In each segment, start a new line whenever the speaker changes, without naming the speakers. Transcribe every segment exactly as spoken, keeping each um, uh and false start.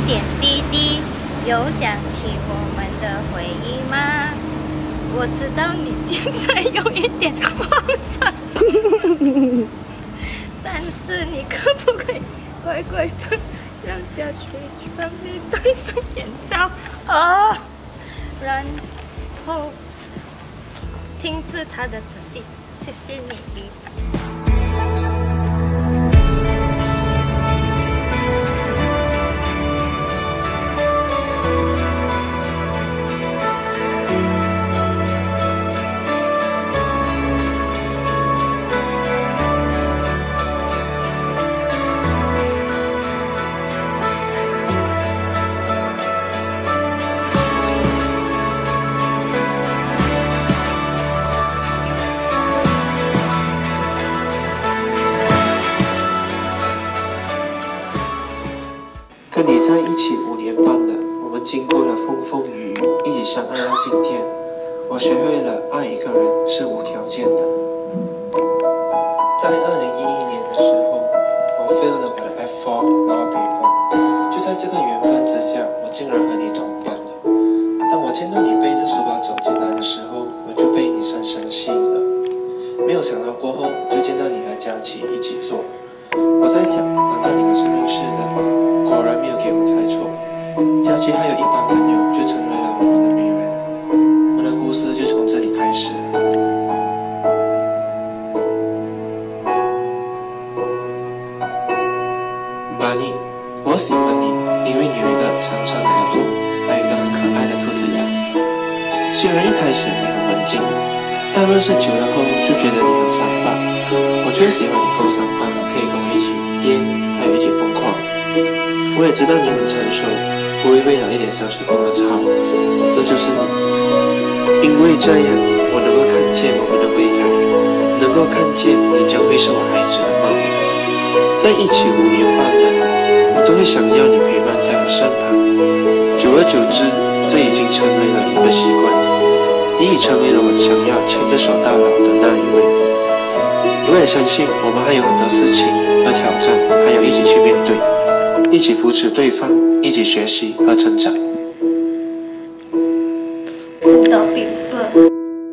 点滴滴，有想起我们的回忆吗？我知道你现在有一点慌张，但是你可不可以乖乖的让佳琪上面戴上眼罩啊？然后听着他的指示，谢谢你，李白。
跟你在一起五年半了，我们经过了风风雨雨，一起相爱到今天。我学会了爱一个人是无条件的。在二零一一年的时候，我 fail 了我的 F 四 law paper， 就在这个缘分之下，我竟然和你同班了。当我见到你背着书包走进来的时候，我就被你深深吸引了。没有想到过后，就见到你和佳琪一起做。我在想，难道你们是认识的？果然没有给我猜错，佳琪还有一帮朋友就成为了我们的媒人，我们的故事就从这里开始。玛丽，我喜欢你，因为你有一个长长的耳朵，还有一个很可爱的兔子牙。虽然一开始你很文静，但认识久了后就觉得你很三八。我最喜欢你够三八，可以跟我一起颠，还有一起疯狂。我也知道你很成熟，不会为了一点小事跟我吵，这就是你。因为这样，我能够看见我们的未来，能够看见你将会是我孩子的梦。在一起五年半了，我都会想要你陪伴在我身旁。久而久之，这已经成为了一个习惯。你已成为了我想要牵着手到老的那一位。我也相信我们还有很多事情和挑战，还要一起去面对。一起扶持对方，一起学习和成長。
唔到邊噃？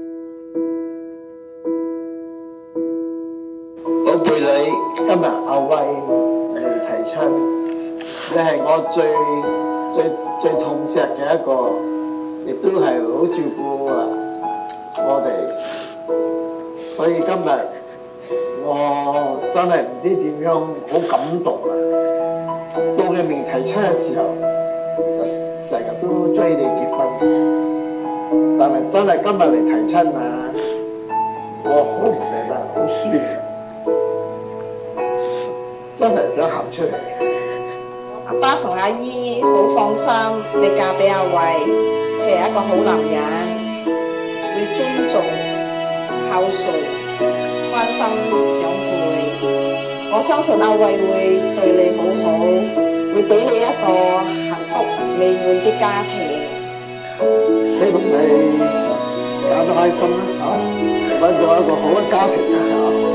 寶貝女，今日阿威嚟提親，你係我最最最痛錫嘅一個，亦都係好照顧啊我哋，所以今日我真係唔知點樣好感動啊！到佢未提親嘅時候，成日都追你結婚，但係真係今日嚟提親啊，我好唔捨得，好酸，真係想喊出嚟。
阿爸同阿姨好放心，你嫁俾阿慧，佢係一個好男人，會尊重、孝順、關心長輩。我相信阿慧會對你好好，會俾你一個幸福美滿嘅家庭。
希望你搞得開心啦嚇，揾到一個好嘅家庭啦嚇。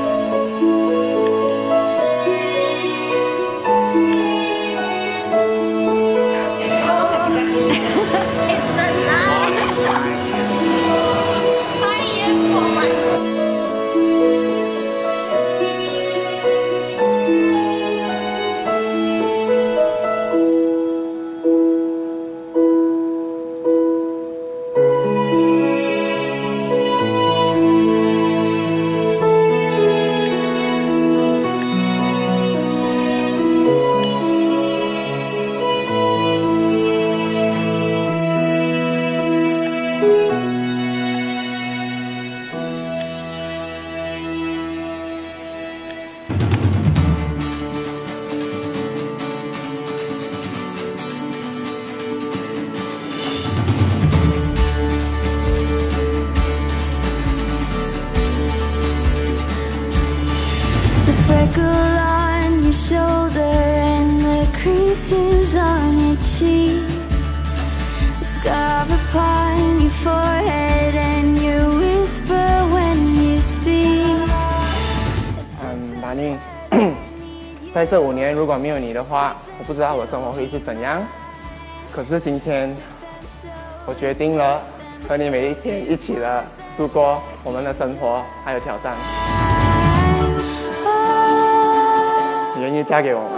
freckle on your shoulder and the creases on your cheeks, the scar upon your forehead and your whisper when you speak.
Um, Manny,
在这五年如果没有你的话，我不知道我的生活会是怎样。可是今天，我决定了和你每一天一起的度过我们的生活还有挑战。你愿意嫁给我吗？